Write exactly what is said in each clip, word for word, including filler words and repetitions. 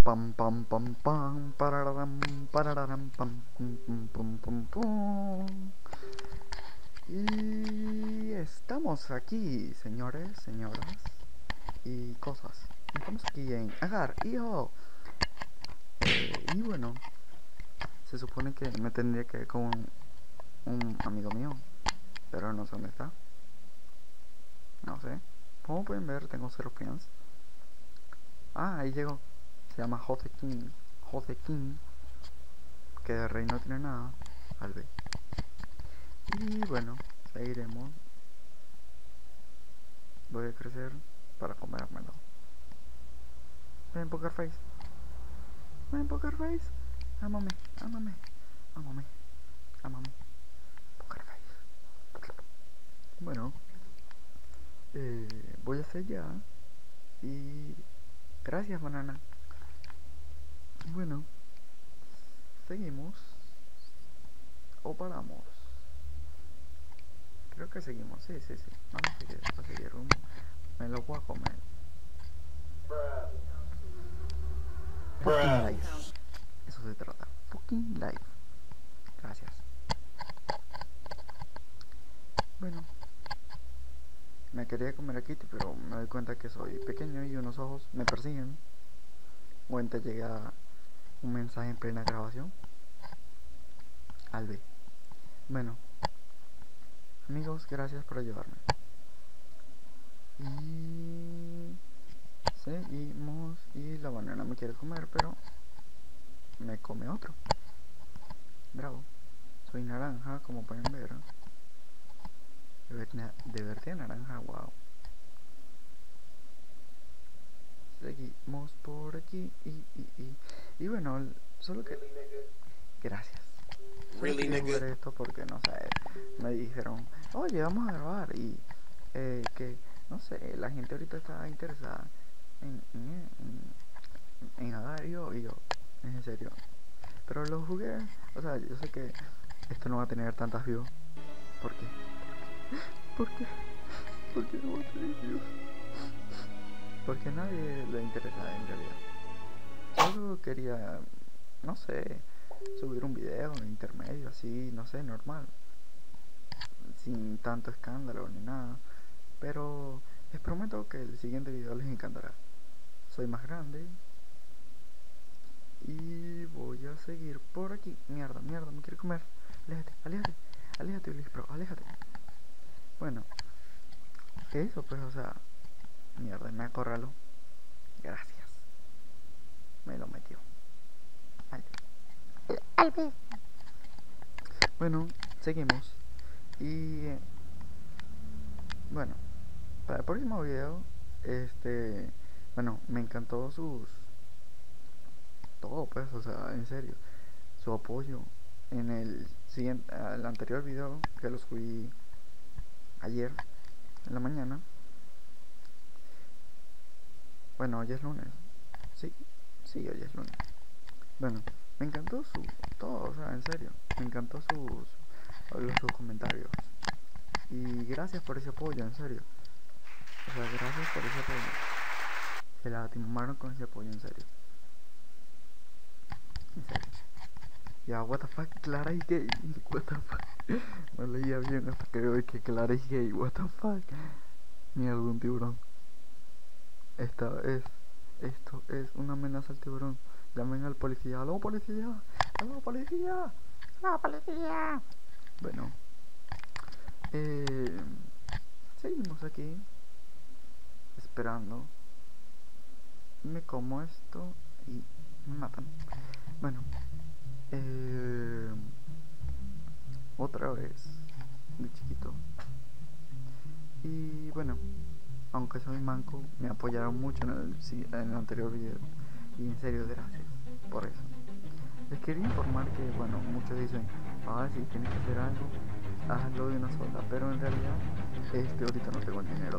pam pam pam pam pararam pararam pam pum pum pum pum pum. Y estamos aquí, señores, señoras y cosas. Estamos aquí en Agar, hijo. Eh, y bueno, se supone que me tendría que ir con un amigo mío, pero no sé dónde está. No sé. Como pueden ver, tengo cero friends. Ah, ahí llegó. Se llama Jose King. Jose King. Que de rey no tiene nada. Al ver. Y bueno, seguiremos. Voy a crecer para comérmelo. Ven, Poker Face. Ven, Poker Face. Ámame, ámame, ámame, ámame. Poker Face. Bueno, eh, voy a hacer ya. Y gracias, banana. Bueno, seguimos o paramos. Creo que seguimos, sí, sí, sí. Vamos a seguir, vamos a seguir. Me lo voy a comer. Fucking life. Eso se trata. Fucking life. Gracias. Bueno, me quería comer a Kitty, pero me doy cuenta que soy pequeño y unos ojos me persiguen. O ente llega un mensaje en plena grabación. Albe. Bueno, amigos, gracias por ayudarme. Y seguimos. Y la banana me quiere comer, pero me come otro. Bravo. Soy naranja, como pueden ver. De verde naranja, wow. Seguimos por aquí y, y, y, y bueno, solo que... Gracias. Solo Really, quería jugar nigga? esto porque, no sé, me dijeron, oye, vamos a grabar y eh, que, no sé, la gente ahorita está interesada en, en, en, en agar y yo, y yo, en serio. Pero lo jugué, o sea, yo sé que esto no va a tener tantas views. ¿Por qué? ¿Por qué? ¿Por qué no va a tener views? Porque a nadie le interesa en realidad. Solo quería, no sé, subir un video intermedio así, no sé, normal, sin tanto escándalo ni nada. Pero les prometo que el siguiente video les encantará. Soy más grande y voy a seguir por aquí. Mierda, mierda, me quiere comer. Aléjate, aléjate, aléjate, Ulis Pro, aléjate. Bueno, eso pues, o sea, mierda, me acorraló. Gracias. Me lo metió. Albe. Albe. Bueno, seguimos. Y bueno, para el próximo video, este, bueno, me encantó sus, todo pues, o sea, en serio, su apoyo en el siguiente, el anterior video que lo subí ayer en la mañana. Bueno, hoy es lunes, sí, sí, hoy es lunes. Bueno, me encantó su, todo, o sea, en serio, me encantó sus, sus comentarios. Y gracias por ese apoyo, en serio. O sea, gracias por ese apoyo. Se la timoraron con ese apoyo, en serio. En serio. Ya, what the fuck, Clara es gay. What the fuck. No leía bien hasta que veo que Clara es gay. What the fuck. Mierda, un tiburón. Esta es, esto es una amenaza al tiburón. Llamen al policía. ¡Aló, policía! ¡Aló, policía! ¡Aló, policía! Bueno. Eh, seguimos aquí. Esperando. Me como esto y me matan. Bueno. Eh, otra vez de chiquito. Y bueno, aunque soy manco, me apoyaron mucho en el, en el anterior video. Y en serio, gracias por eso. Les quería informar que, bueno, muchos dicen, ah, si tienes que hacer algo, hazlo de una sola. Pero en realidad, este, ahorita no tengo el dinero.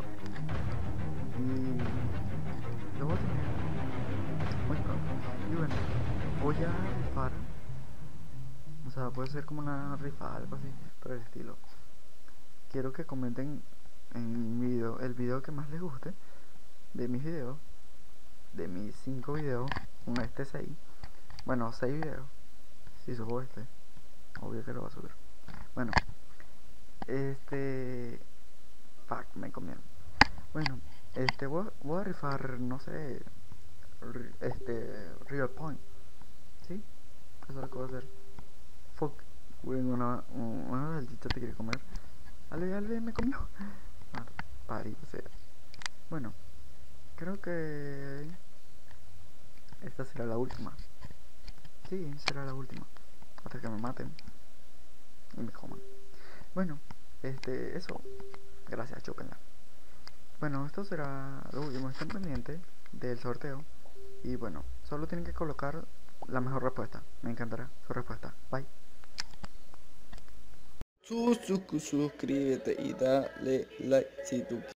Y lo voy a tener muy pronto. Y bueno, voy a rifar. O sea, puede ser como una rifa, algo así, por el estilo. Quiero que comenten en mi video, el video que más les guste de mis videos, de mis cinco videos, un con este seis. Bueno, seis videos. Si subo este, obvio que lo voy a subir. Bueno, este... Fuck, me comieron. Bueno, este, voy, a- voy a rifar, no sé, ri- este, Real Point. ¿Sí? Eso es lo que voy a hacer. Fuck. Uy, una, una salchicha te quiere comer. Ale, ale, me comió. Ah, pari, o sea. Bueno, creo que esta será la última. Sí, será la última. Hasta que me maten y me coman. Bueno, este, eso. Gracias, chúpenla. Bueno, esto será lo último. Estén pendientes del sorteo. Y bueno, solo tienen que colocar la mejor respuesta. Me encantará su respuesta. Bye. Suscríbete y dale like si tú quieres.